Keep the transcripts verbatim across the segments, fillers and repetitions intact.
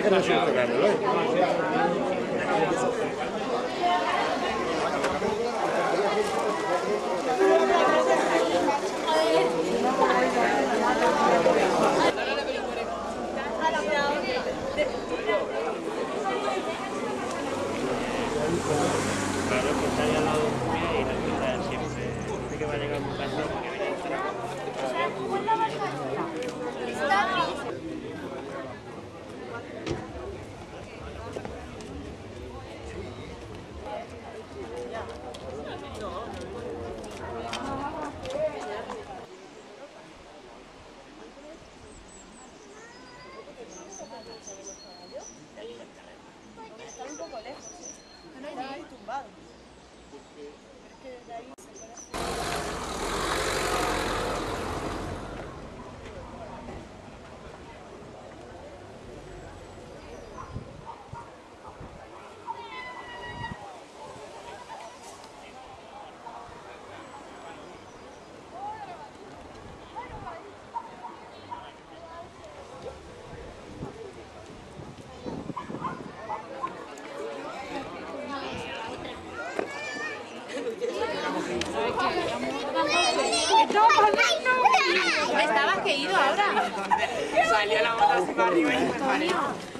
Claro, que está ahí al lado de un pie y la vida siempre dice que va a llegar un caso porque viene a entrar. Está un poco lejos, ¿eh? No hay ni tumbado. Pero es que desde ahí se puede hacer. Estabas que ido ahora. Salió la moto así para arriba y me paré.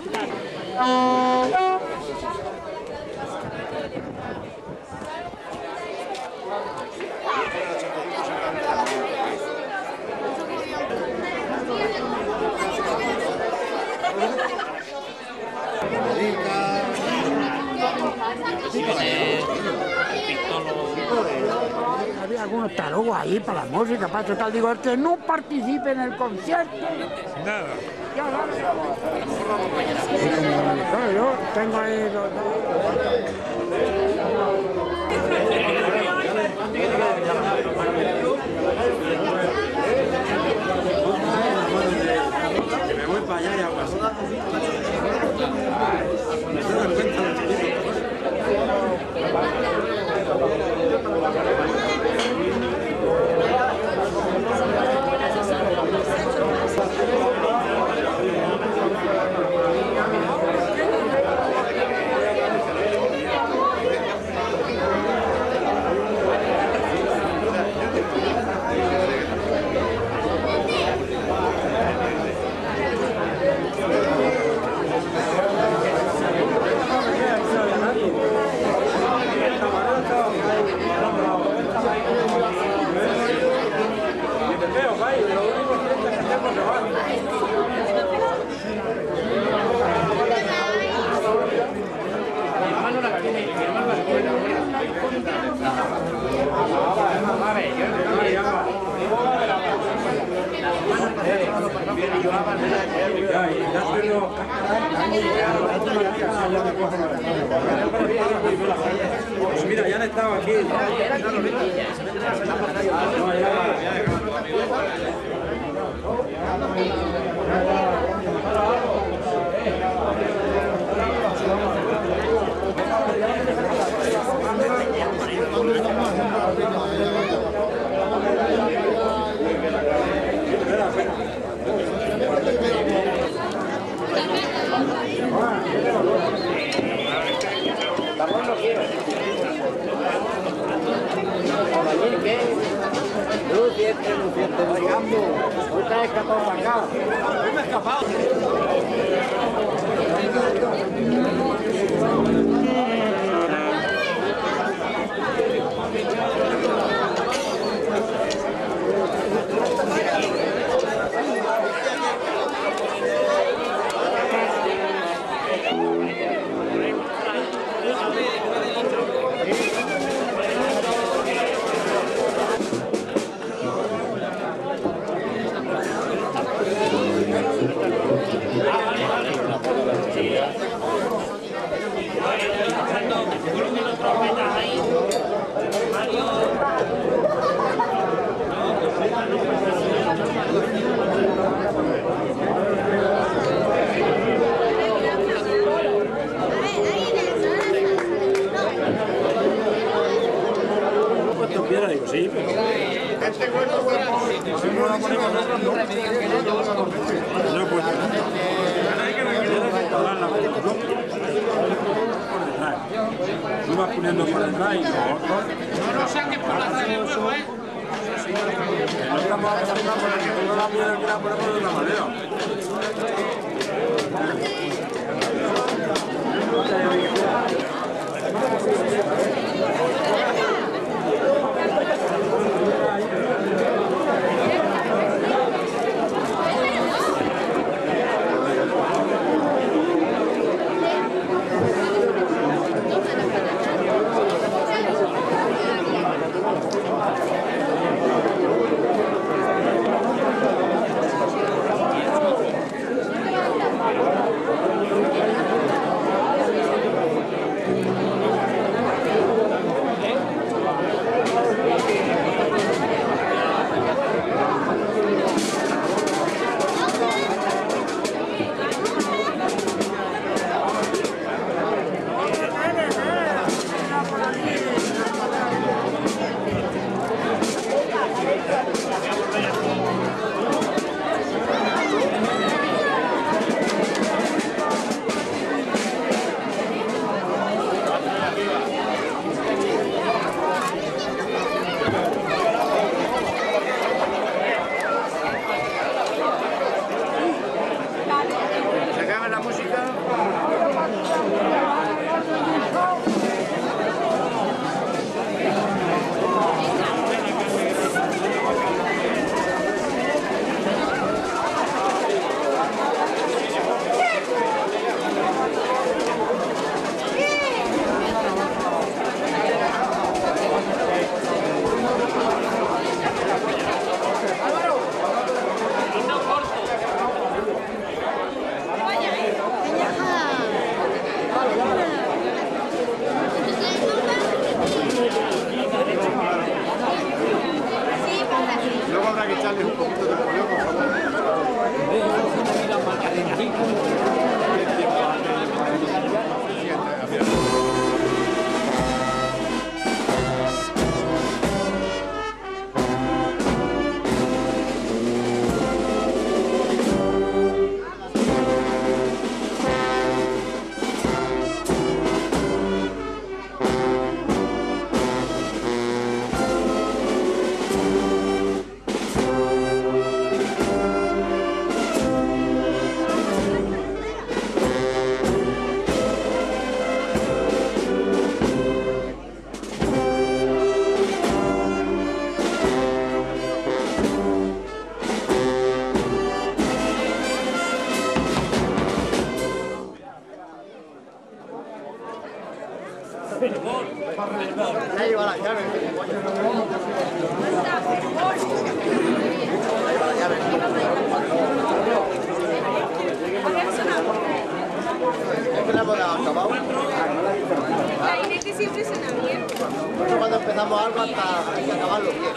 Había algunos tarugos ahí para la música, para tal. Digo, el que no participe en el concierto. Nada. Ya sabes. Y como, claro, yo tengo ahí. Me voy para allá y a pasar. Me se dan cuenta los chiquitos. Pues mira, ya han estado aquí. Luciente, Luciente, bailando. Usted ha escapado para acá. Yo me he escapado. Piedra, digo, sí, pero... Este cuerpo, cuerpo. Si no la ponemos nosotros, no. No he puesto. Hay que instalarla. vas poniendo por detrás y no. No lo saques por la tele luego, ¿eh? No estamos acostumbrados a que tengo la piedra que la ponemos de otra manera. Luego habrá que echarle un poquito de pollo, por favor. Ya lleva la llave. Es que la hemos acabado. La Ineti siempre suena bien. Cuando empezamos algo hasta hay que acabarlo bien.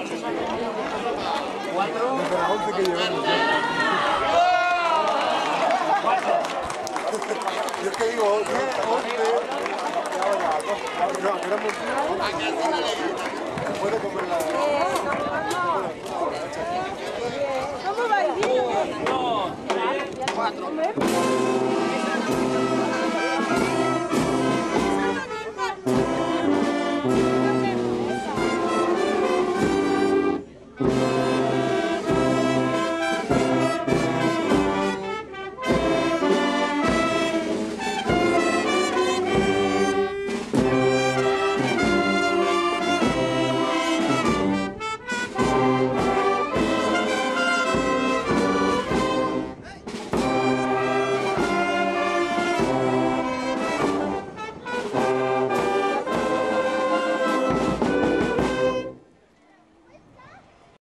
Desde las once que llevamos. Yo es que digo, diez, once. No, queremos. Puede comer la. ¿Cómo va el vino? Cuatro.